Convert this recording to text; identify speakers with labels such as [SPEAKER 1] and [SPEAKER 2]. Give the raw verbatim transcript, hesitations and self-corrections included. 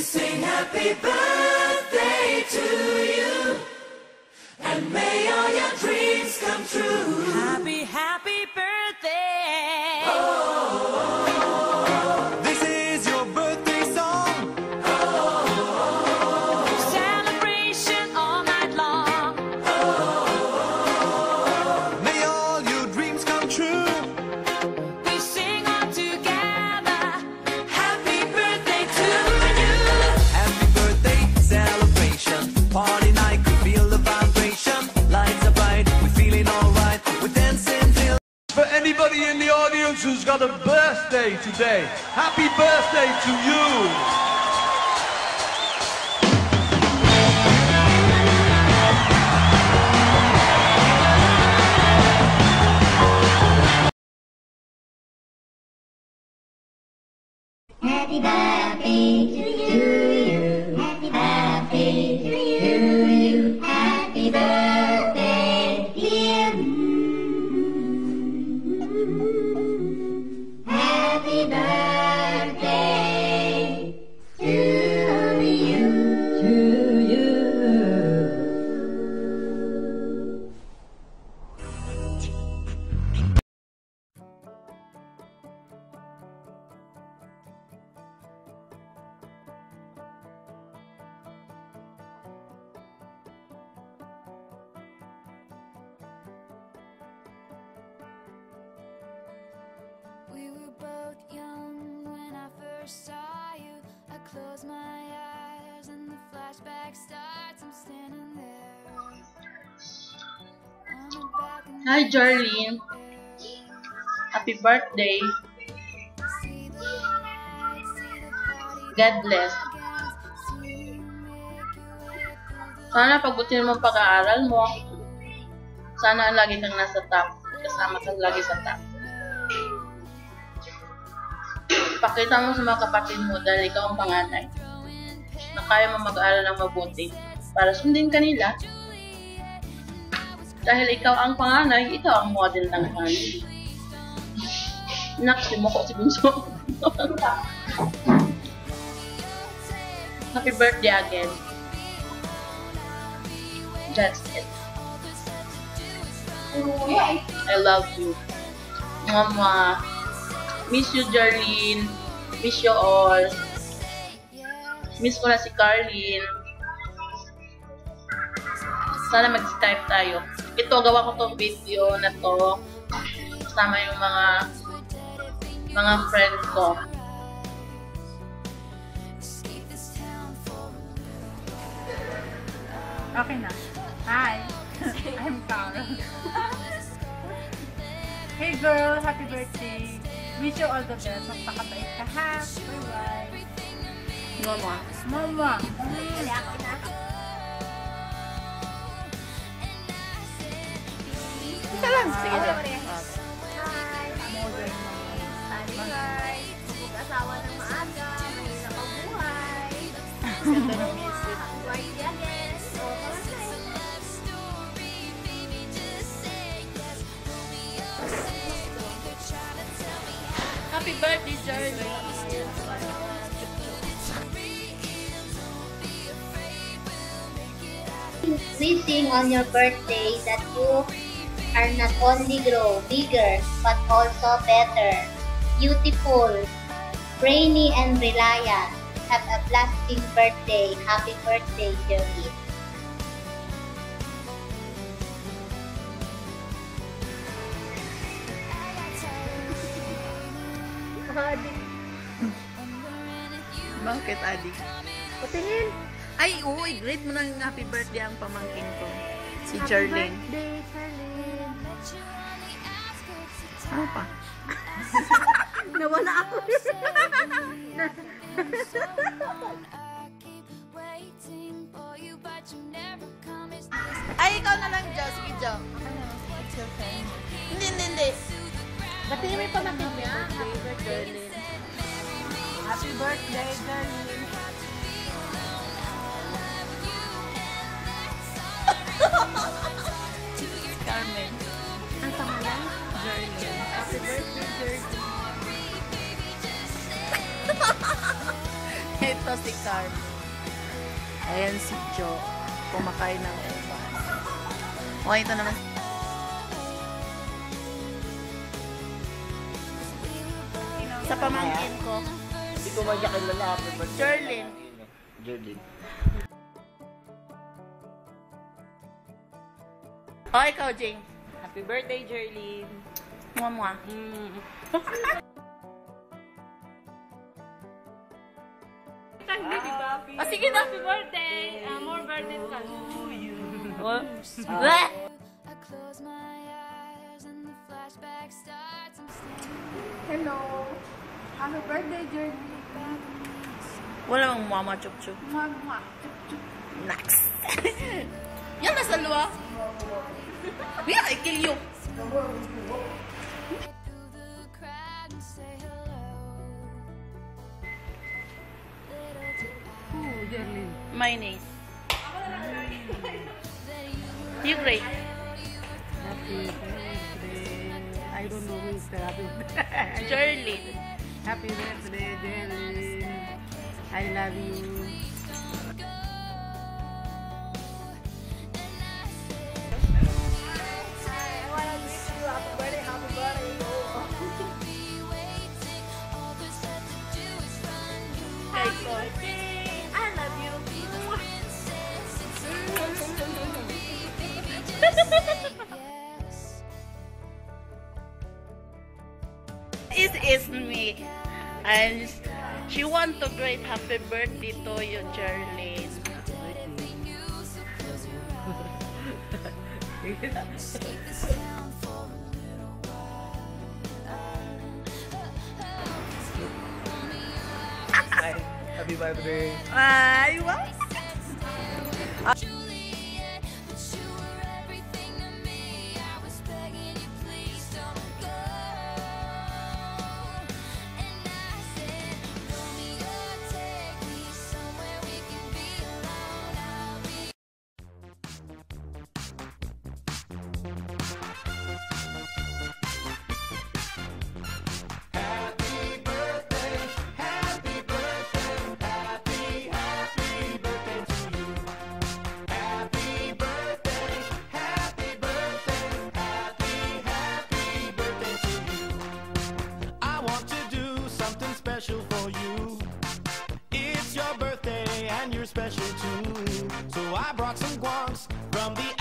[SPEAKER 1] sing happy birthday to you, and may all your dreams come true.
[SPEAKER 2] Happy, happy birthday.
[SPEAKER 1] Oh,
[SPEAKER 3] this is your birthday song.
[SPEAKER 1] Oh,
[SPEAKER 2] celebration all night long.
[SPEAKER 1] Oh,
[SPEAKER 3] may all your dreams come true.
[SPEAKER 2] We sing all together.
[SPEAKER 1] happy birthday to you.
[SPEAKER 3] Happy birthday celebration. Party night, we feel the vibration. Lights are bright, we're feeling alright. We're dancing till.
[SPEAKER 4] For anybody in the audience who's got a birthday today, happy birthday to you!
[SPEAKER 5] Happy birthday to you. Happy birthday to you. Happy birthday, dear. Happy birthday to you. To you.
[SPEAKER 6] We were both young when I first saw you. I close my eyes and the flashback starts. I'm standing there on the back of
[SPEAKER 7] Hi, Jherlyn. Happy birthday.
[SPEAKER 6] see the lights, see the party
[SPEAKER 7] God bless.
[SPEAKER 6] begins. See you make your way through the
[SPEAKER 7] Sana pagutin mo ang pag-aaral mo. Sana lagi kang nasa top. Kasama kang lagi sa top. Pakita mo sa mga kapatid mo dahil ikaw ang panganay na kaya mo mag-aaral ng mabuti para sundin kanila. Dahil ikaw ang panganay, ikaw ang model ng family. Nak, mo ko si Bunso. Happy birthday again. That's it. I love you. Mama. Miss you, Jherlyn. Miss you all. Miss ko na si Carlyn. Sana mag-Skype tayo. Ito, gawa ko tong video na to. Kasama yung mga mga friend ko.
[SPEAKER 8] Okay na. Hi. I'm Carl. Hey girl, happy birthday. Wish you all the best. Magpakabait ka ha. Bye-bye.
[SPEAKER 7] Mama.
[SPEAKER 8] Mama.
[SPEAKER 7] Isa lang. Sige, sige.
[SPEAKER 8] Modern
[SPEAKER 5] Hi. Mag-asawa ng maaga. Mahirap ang buhay.
[SPEAKER 8] Ganda ng music.
[SPEAKER 5] Birthday again.
[SPEAKER 7] Happy birthday, Jherlyn.
[SPEAKER 5] We sing on your birthday that you are not only grow bigger but also better, beautiful, brainy and reliant. Have a blasting birthday. Happy birthday, Jherlyn.
[SPEAKER 7] Bakit, Adi?
[SPEAKER 5] Patingin.
[SPEAKER 7] Ay, oo, i-grade mo ng happy birthday ang pamangkin ko. Si
[SPEAKER 5] Happy
[SPEAKER 7] Jherlyn.
[SPEAKER 5] birthday, Jherlyn.
[SPEAKER 7] Ano pa?
[SPEAKER 5] Nawala ako.
[SPEAKER 7] Ay, ikaw na lang, Jo. Sige, Jo. Hindi, hindi, hindi.
[SPEAKER 8] Ba't yung may pamangkin niya?
[SPEAKER 7] Jherlyn.
[SPEAKER 8] Happy birthday, Jherlyn.
[SPEAKER 7] Carmen.
[SPEAKER 8] Ang pangalan?
[SPEAKER 7] Jherlyn. Happy birthday, Jherlyn. Ito si Carl. Ayan si Joe. Kumakain ng ubas. O, ito naman. Sa pamangkin ko.
[SPEAKER 9] Hindi ko madyakin na happy birthday.
[SPEAKER 7] Jherlyn.
[SPEAKER 9] Jherlyn.
[SPEAKER 7] O, ikaw, Jing.
[SPEAKER 10] Happy birthday, Jherlyn.
[SPEAKER 7] Mua mua.
[SPEAKER 10] Mm.
[SPEAKER 7] O, sige na.
[SPEAKER 10] Happy birthday. Uh, more birthdays ka.
[SPEAKER 7] What?
[SPEAKER 6] I close my eyes and the flashback starts. I'm standing
[SPEAKER 8] Hello. Happy birthday, Jherlyn.
[SPEAKER 7] Wala bang mama chup chup.
[SPEAKER 8] Mwah, mwah.
[SPEAKER 7] Next. Yan, nasa luwa. Yeah, I kill you.
[SPEAKER 6] through the crowd and say hello. Little did I
[SPEAKER 8] Oh, Jherlyn.
[SPEAKER 7] Mayonnaise. You great.
[SPEAKER 8] Happy birthday. I don't know who is the happy birthday.
[SPEAKER 7] Jherlyn.
[SPEAKER 8] Happy birthday, Jherlyn. I love you.
[SPEAKER 7] Kay ko. I love you. It is me. And she want to great happy birthday to you, Jherlyn.
[SPEAKER 9] Happy birthday.
[SPEAKER 7] Ay, wow.
[SPEAKER 6] Juliet, but you were everything to me. I was begging you, please don't go. And I said, Romeo, take me somewhere we can be alone. I'll be.
[SPEAKER 3] I want to do something special for you. It's your birthday and you're special too. So I brought some guans from the